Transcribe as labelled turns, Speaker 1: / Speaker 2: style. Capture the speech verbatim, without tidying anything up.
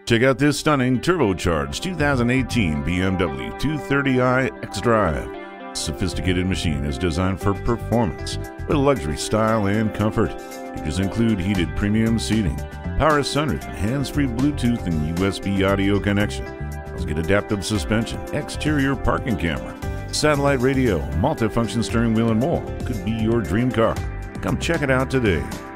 Speaker 1: Check out this stunning turbocharged two thousand eighteen B M W two thirty i xDrive. This sophisticated machine is designed for performance with luxury style and comfort. Features include heated premium seating, power sunroof, hands-free Bluetooth and U S B audio connection. Let's get adaptive suspension, exterior parking camera, satellite radio, multifunction steering wheel, and more. Could be your dream car. Come check it out today.